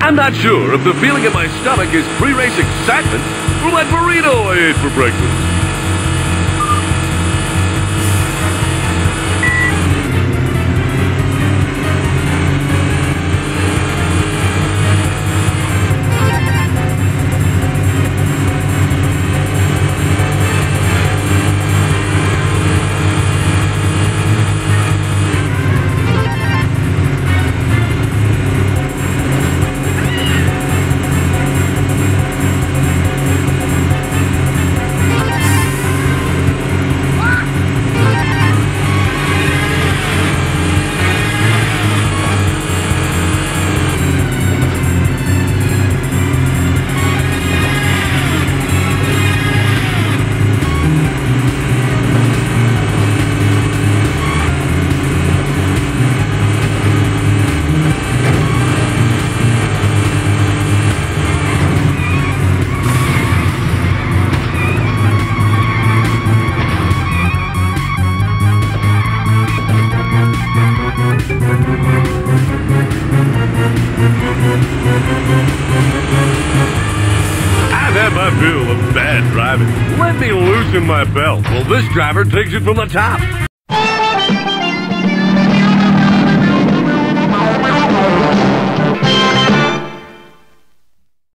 I'm not sure if the feeling in my stomach is pre-race excitement or that burrito I ate for breakfast. I've had my fill of bad driving. Let me loosen my belt while this driver takes it from the top.